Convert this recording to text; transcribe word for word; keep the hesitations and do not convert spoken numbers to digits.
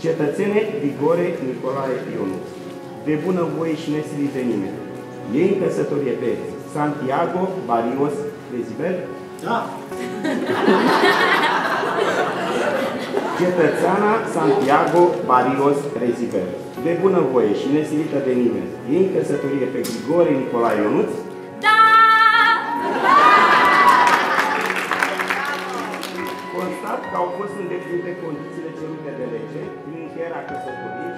Cetățene Grigore Nicolae Ionuț, de bună voie și nesilit de nimeni, ei în căsătorie pe Santiago Barrios Rezibel? Da. Cetățeana Santiago Barrios Rezibel, de bună voie și nesilită de nimeni, ei în căsătorie pe Grigore Nicolae Ionuț? Da! Constat că au fost îndeplinite condițiile cerute de lege prin încheierea căsătoriei